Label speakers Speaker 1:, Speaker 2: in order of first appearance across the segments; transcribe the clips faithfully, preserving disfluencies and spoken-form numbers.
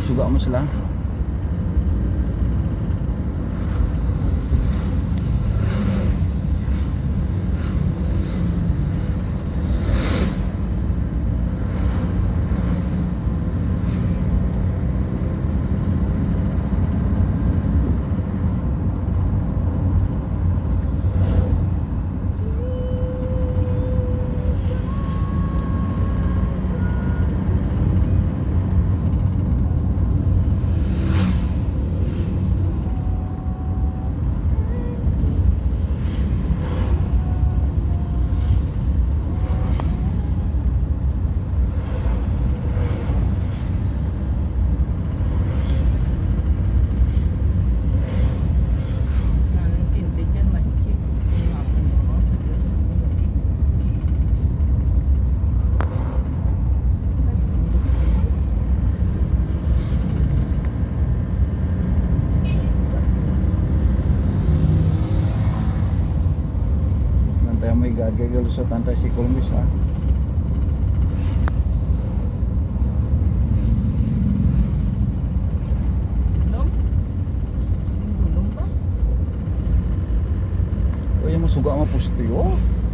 Speaker 1: suga mo sila. May gagawin sa tantay si Columbus ha.
Speaker 2: Gulong? Gulong ba?
Speaker 1: O yung masuga mo pusti oh.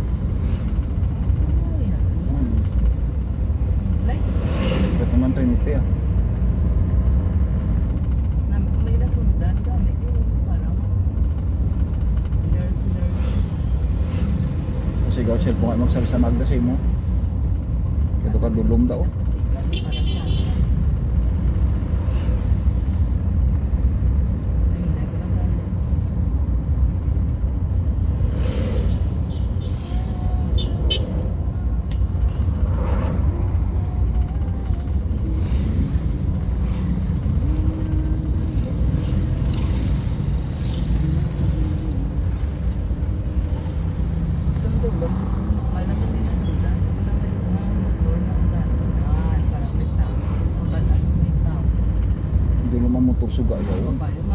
Speaker 1: Hmm.
Speaker 2: Like?
Speaker 1: Ito naman Trinity ah.
Speaker 2: May nasundan ka. Medyo parang
Speaker 1: sigaw siya kung ay magsalsanag na siya mo. Ito ka dulom daw. Hindi mo mamotor suga yaw.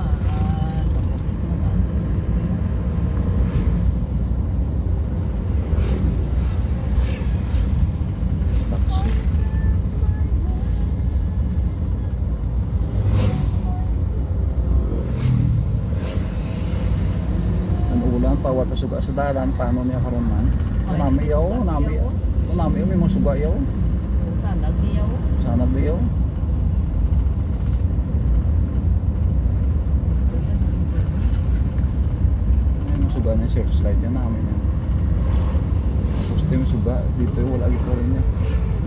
Speaker 1: Ang ulan pa wata suga sa dalan paano niya karon man? Nami yaw, nami. Nami may mga suga yaw.
Speaker 2: Sanag niyaw.
Speaker 1: Sanag yaw. Suga na share slide yan namin yan. First time suga dito wala gito rin yan.